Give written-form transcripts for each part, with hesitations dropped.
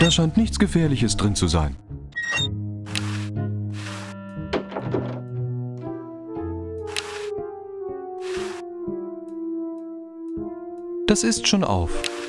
Da scheint nichts Gefährliches drin zu sein. Das ist schon auf.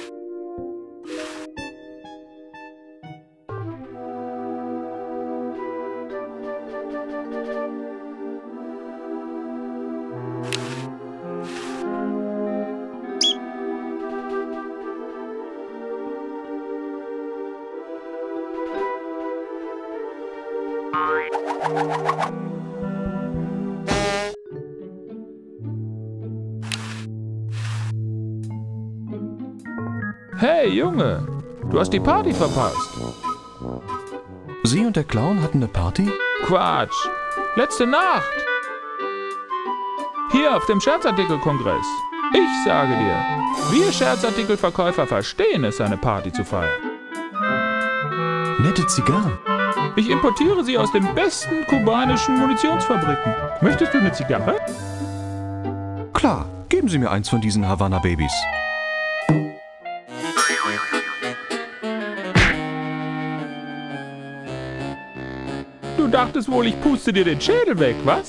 Hey, Junge, du hast die Party verpasst. Sie und der Clown hatten eine Party? Quatsch, letzte Nacht. Hier auf dem Scherzartikelkongress. Ich sage dir, wir Scherzartikelverkäufer verstehen es, eine Party zu feiern. Nette Zigarren. Ich importiere sie aus den besten kubanischen Munitionsfabriken. Möchtest du eine Zigarre? Klar, geben Sie mir eins von diesen Havanna-Babys. Du dachtest wohl, ich puste dir den Schädel weg, was?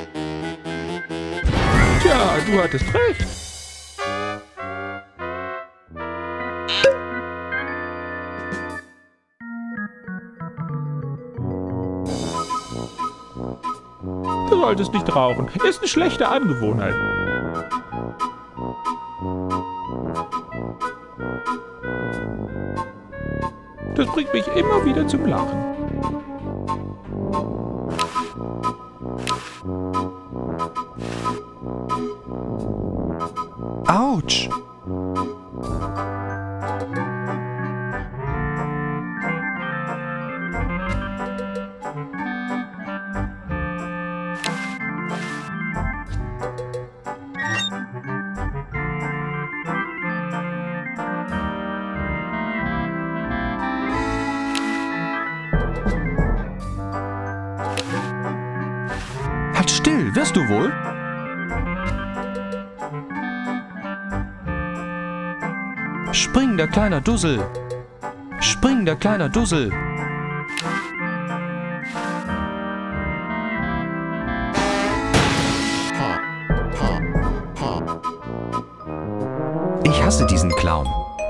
Tja, du hattest recht. Du solltest nicht rauchen. Ist eine schlechte Angewohnheit. Das bringt mich immer wieder zum Lachen. Autsch! Halt still, wirst du wohl? Spring, der kleiner Dussel! Spring, der kleiner Dussel! Ich hasse diesen Clown.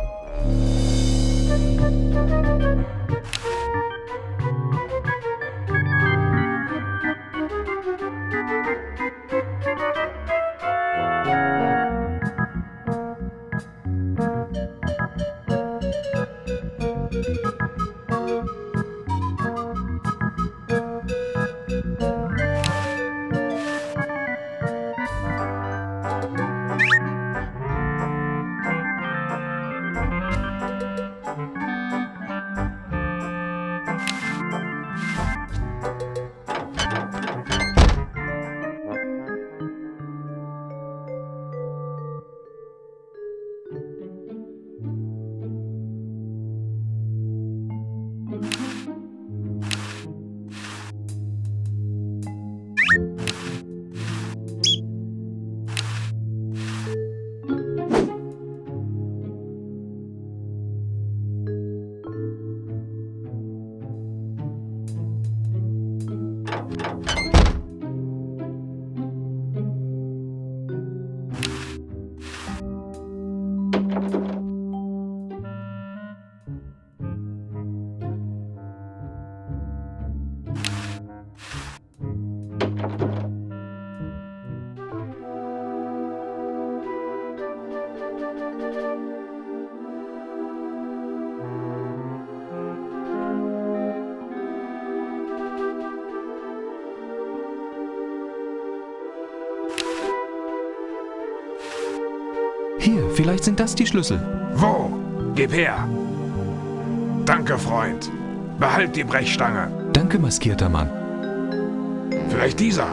Hier, vielleicht sind das die Schlüssel. Wo? Gib her. Danke, Freund. Behalt die Brechstange. Danke, maskierter Mann. Vielleicht dieser.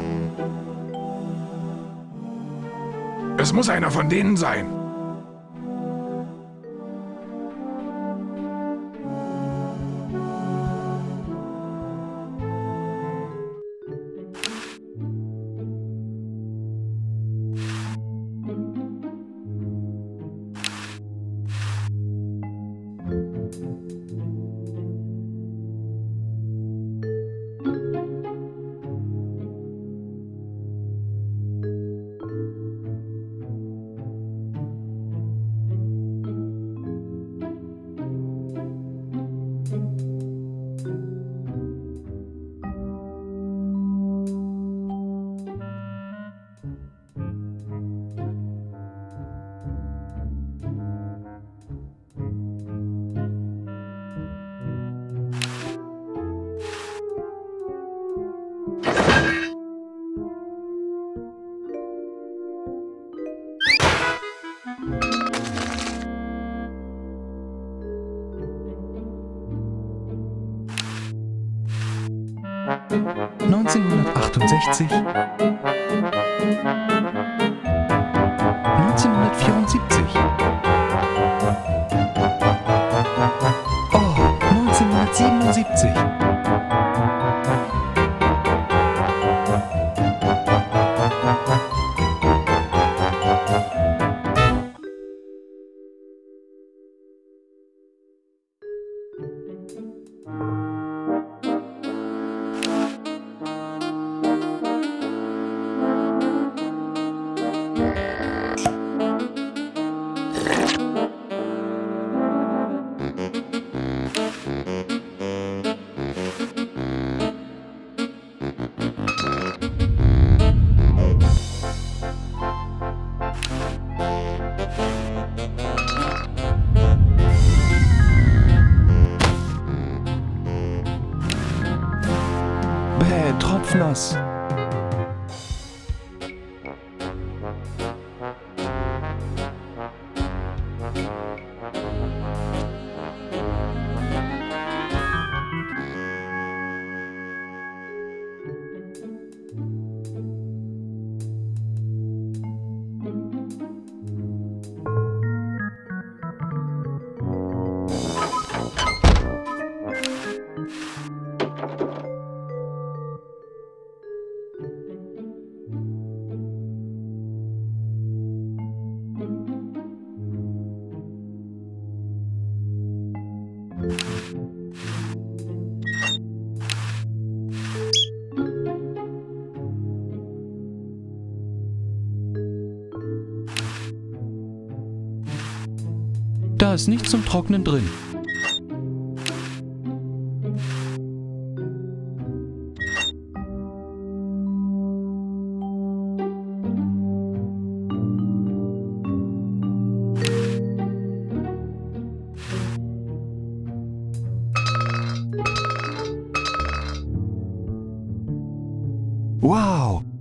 Es muss einer von denen sein. 1964. 1974. Oh, 1977. Bäh, tropfnass. Da ist nichts zum Trocknen drin. Wow!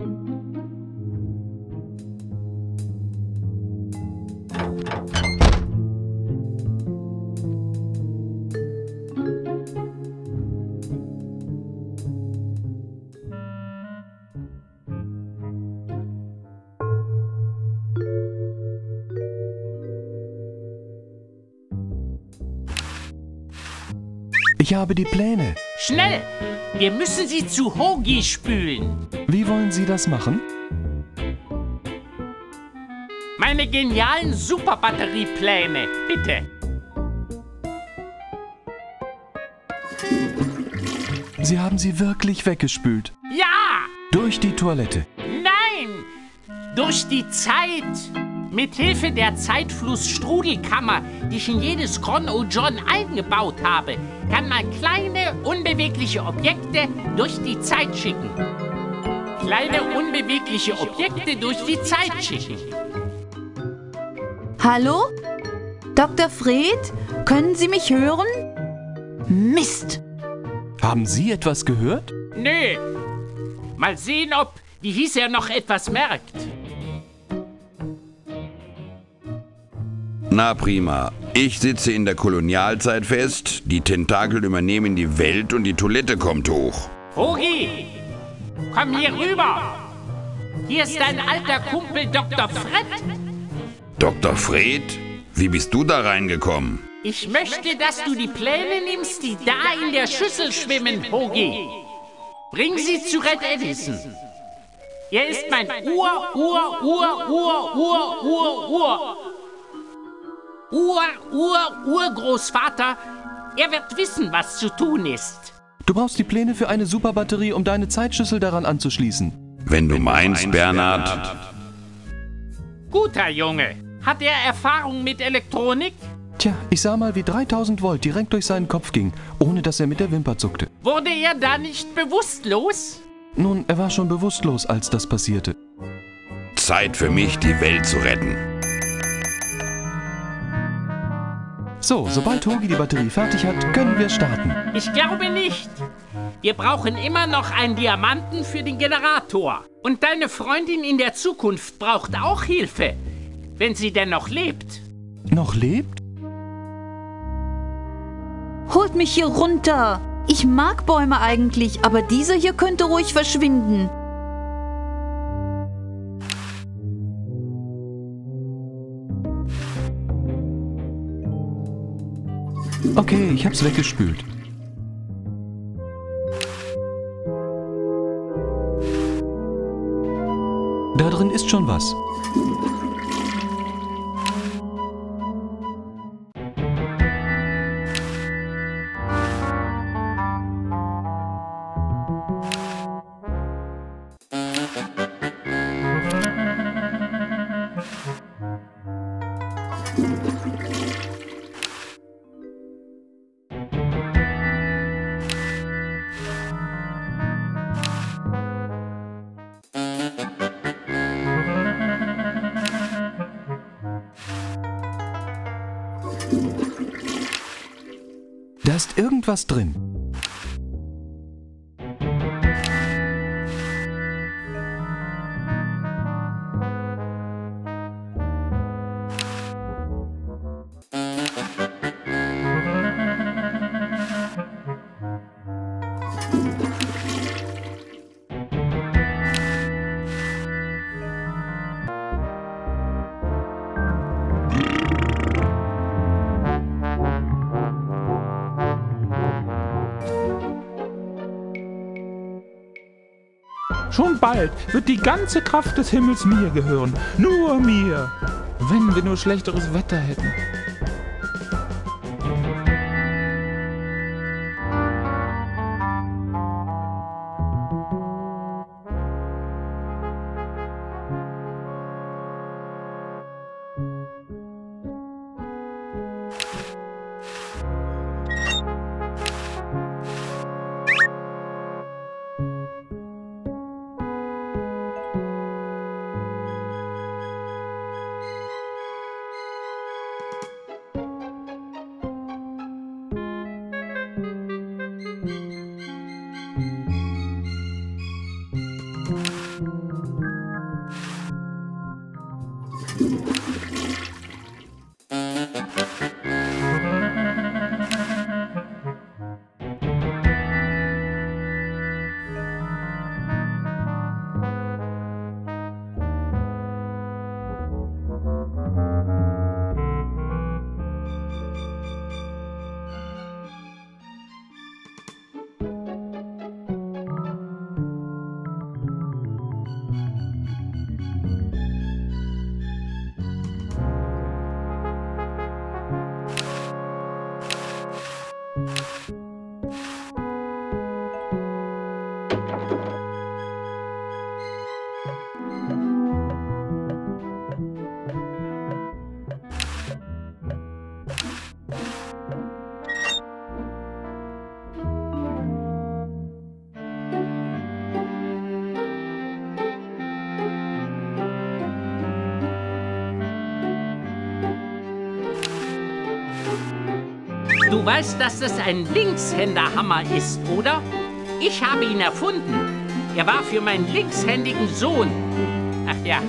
Ich habe die Pläne. Schnell! Wir müssen sie zu Hogi spülen. Wie wollen Sie das machen? Meine genialen Superbatteriepläne, bitte. Sie haben sie wirklich weggespült. Ja! Durch die Toilette. Nein! Durch die Zeit. Mit Hilfe der Zeitfluss-Strudelkammer, die ich in jedes Chron-O-John eingebaut habe, kann man kleine, unbewegliche Objekte durch die Zeit schicken. Kleine, unbewegliche Objekte durch die Zeit schicken. Hallo? Dr. Fred? Können Sie mich hören? Mist! Haben Sie etwas gehört? Nö. Mal sehen, ob die Hieser noch etwas merkt. Na prima. Ich sitze in der Kolonialzeit fest, die Tentakel übernehmen die Welt und die Toilette kommt hoch. Hogi, komm hier rüber. Hier ist dein alter Kumpel Dr. Fred. Dr. Fred? Wie bist du da reingekommen? Ich möchte, dass du die Pläne nimmst, die da in der Schüssel schwimmen, Hogi. Bring sie zu Red Edison. Er ist mein Urgroßvater. Er wird wissen, was zu tun ist. Du brauchst die Pläne für eine Superbatterie, um deine Zeitschüssel daran anzuschließen. Wenn du meinst, Bernhard. Guter Junge. Hat er Erfahrung mit Elektronik? Tja, ich sah mal, wie 3000 Volt direkt durch seinen Kopf ging, ohne dass er mit der Wimper zuckte. Wurde er da nicht bewusstlos? Nun, er war schon bewusstlos, als das passierte. Zeit für mich, die Welt zu retten. So, sobald Hogi die Batterie fertig hat, können wir starten. Ich glaube nicht. Wir brauchen immer noch einen Diamanten für den Generator. Und deine Freundin in der Zukunft braucht auch Hilfe, wenn sie denn noch lebt. Noch lebt? Holt mich hier runter! Ich mag Bäume eigentlich, aber dieser hier könnte ruhig verschwinden. Okay, ich hab's weggespült. Da drin ist schon was. Da ist irgendwas drin. Schon bald wird die ganze Kraft des Himmels mir gehören. Nur mir. Wenn wir nur schlechteres Wetter hätten. Du weißt, dass das ein Linkshänderhammer ist, oder? Ich habe ihn erfunden. Er war für meinen linkshändigen Sohn. Ach ja.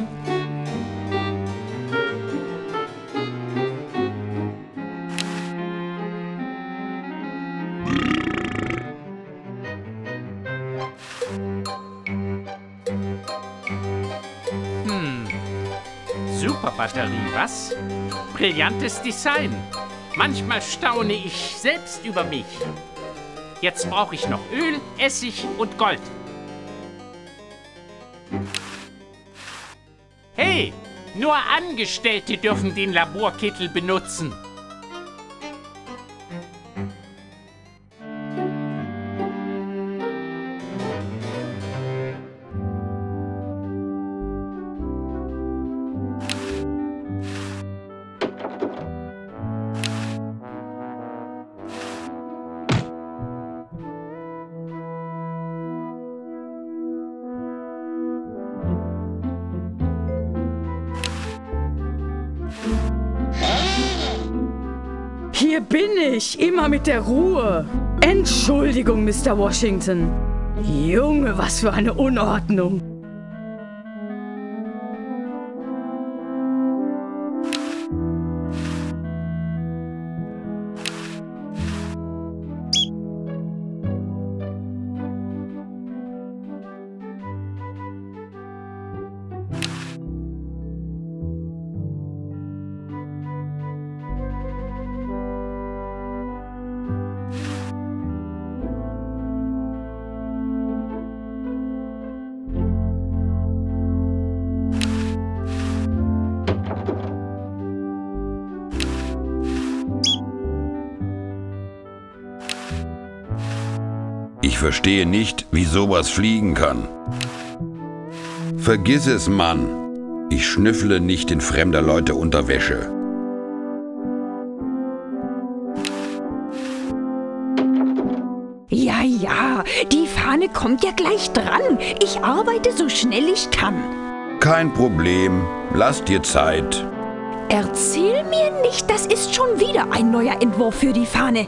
Super Batterie, was? Brillantes Design. Manchmal staune ich selbst über mich. Jetzt brauche ich noch Öl, Essig und Gold. Hey, nur Angestellte dürfen den Laborkittel benutzen. Hier bin ich, immer mit der Ruhe. Entschuldigung, Mr. Washington. Junge, was für eine Unordnung. verstehe nicht, wie sowas fliegen kann. Vergiss es, Mann. Ich schnüffle nicht in fremder Leute Unterwäsche. Ja, ja, die Fahne kommt ja gleich dran. Ich arbeite so schnell ich kann. Kein Problem. Lass dir Zeit. Erzähl mir nicht, das ist schon wieder ein neuer Entwurf für die Fahne.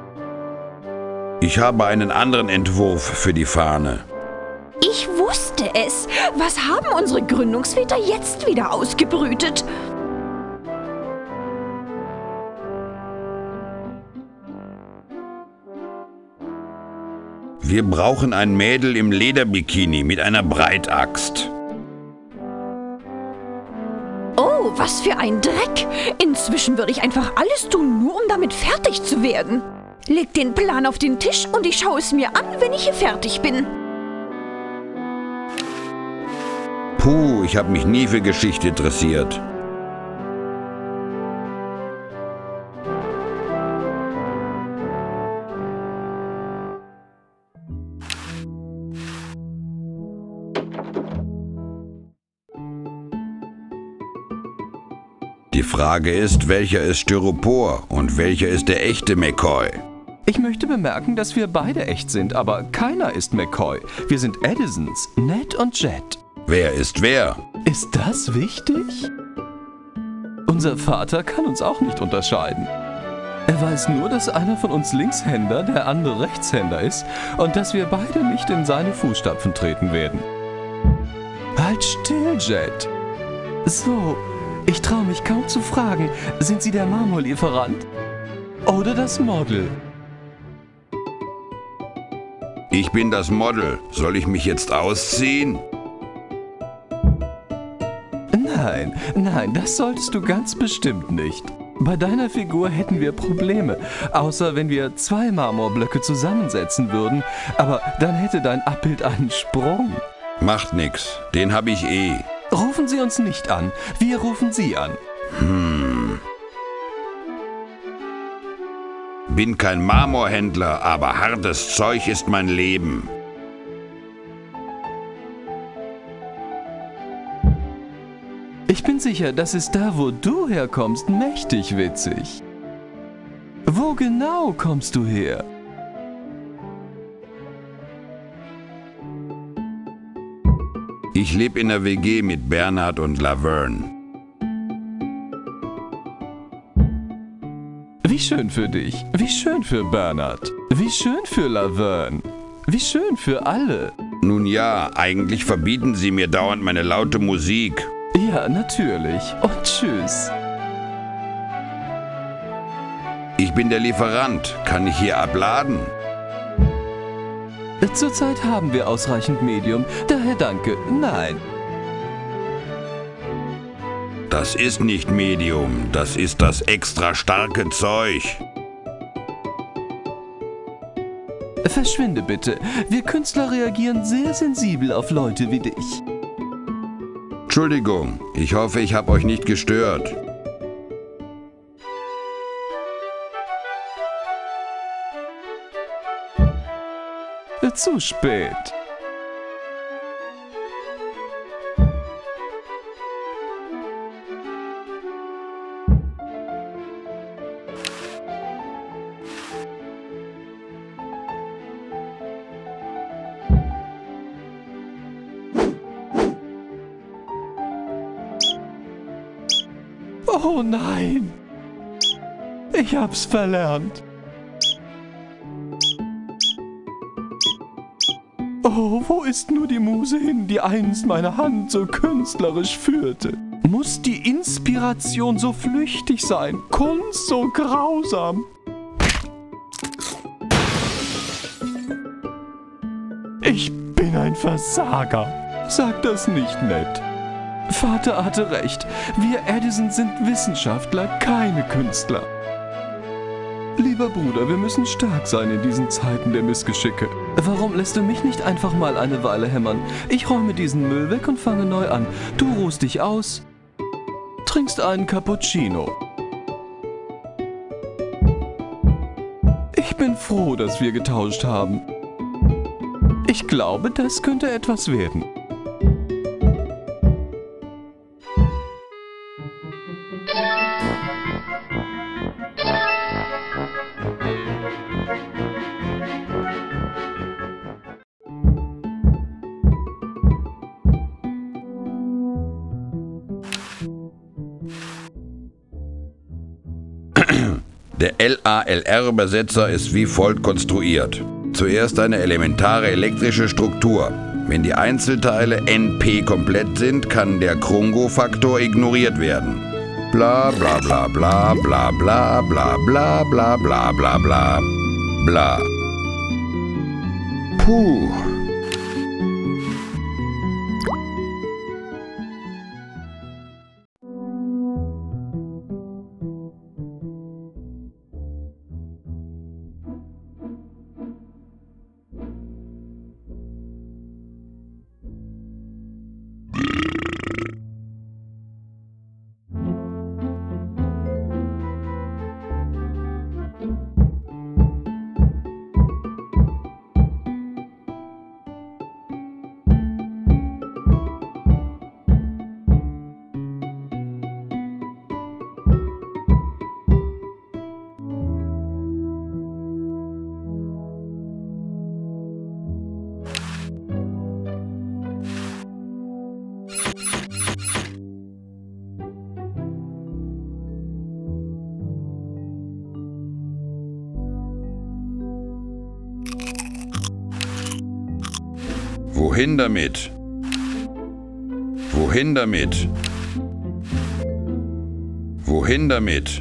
Ich habe einen anderen Entwurf für die Fahne. Ich wusste es. Was haben unsere Gründungsväter jetzt wieder ausgebrütet? Wir brauchen ein Mädel im Lederbikini mit einer Breitaxt. Oh, was für ein Dreck. Inzwischen würde ich einfach alles tun, nur um damit fertig zu werden. Leg den Plan auf den Tisch und ich schaue es mir an, wenn ich hier fertig bin. Puh, ich habe mich nie für Geschichte interessiert. Die Frage ist, welcher ist Styropor und welcher ist der echte McCoy? Ich möchte bemerken, dass wir beide echt sind, aber keiner ist McCoy. Wir sind Edisons, Ned und Jet. Wer ist wer? Ist das wichtig? Unser Vater kann uns auch nicht unterscheiden. Er weiß nur, dass einer von uns Linkshänder, der andere Rechtshänder ist und dass wir beide nicht in seine Fußstapfen treten werden. Halt still, Jet. So, ich traue mich kaum zu fragen, sind Sie der Marmorlieferant? Oder das Model? Ich bin das Model. Soll ich mich jetzt ausziehen? Nein, das solltest du ganz bestimmt nicht. Bei deiner Figur hätten wir Probleme, außer wenn wir 2 Marmorblöcke zusammensetzen würden, aber dann hätte dein Abbild einen Sprung. Macht nix, den habe ich eh. Rufen Sie uns nicht an, wir rufen Sie an. Bin kein Marmorhändler, aber hartes Zeug ist mein Leben. Ich bin sicher, das ist da, wo du herkommst, mächtig witzig. Wo genau kommst du her? Ich lebe in der WG mit Bernhard und Laverne. Wie schön für dich, wie schön für Bernhard, wie schön für Laverne, wie schön für alle. Nun ja, eigentlich verbieten sie mir dauernd meine laute Musik. Ja, natürlich. Und tschüss. Ich bin der Lieferant. Kann ich hier abladen? Zurzeit haben wir ausreichend Medium, daher danke, nein. Das ist nicht Medium, das ist das extra starke Zeug. Verschwinde bitte. Wir Künstler reagieren sehr sensibel auf Leute wie dich. Entschuldigung, ich hoffe, ich habe euch nicht gestört. Zu spät. Oh nein! Ich hab's verlernt. Oh, wo ist nur die Muse hin, die einst meine Hand so künstlerisch führte? Muss die Inspiration so flüchtig sein, Kunst so grausam? Ich bin ein Versager. Sag das nicht, Ned. Vater hatte recht. Wir Edison sind Wissenschaftler, keine Künstler. Lieber Bruder, wir müssen stark sein in diesen Zeiten der Missgeschicke. Warum lässt du mich nicht einfach mal eine Weile hämmern? Ich räume diesen Müll weg und fange neu an. Du ruhst dich aus, trinkst einen Cappuccino. Ich bin froh, dass wir getauscht haben. Ich glaube, das könnte etwas werden. Der LALR-Übersetzer ist wie folgt konstruiert. Zuerst eine elementare elektrische Struktur. Wenn die Einzelteile NP komplett sind, kann der Krungo-Faktor ignoriert werden. Bla bla bla bla bla bla bla bla bla bla bla bla bla. Puh. Wohin damit? Wohin damit? Wohin damit?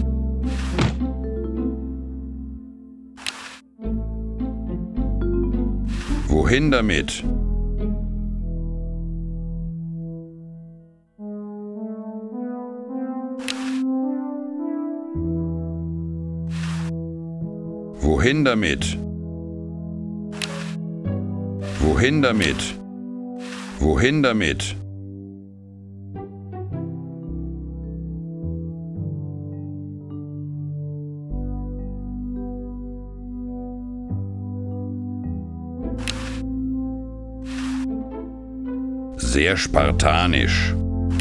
Wohin damit? Wohin damit? Wohin damit? Wohin damit? Sehr spartanisch.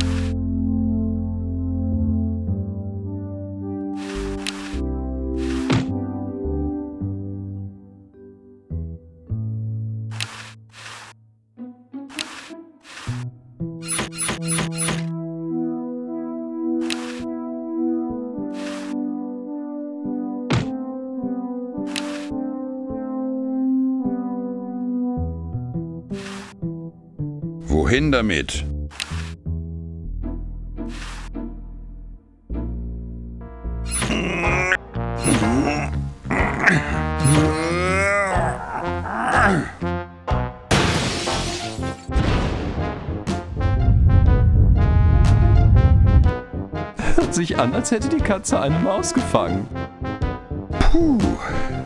Wohin damit? Hört sich an, als hätte die Katze eine Maus gefangen. Puh.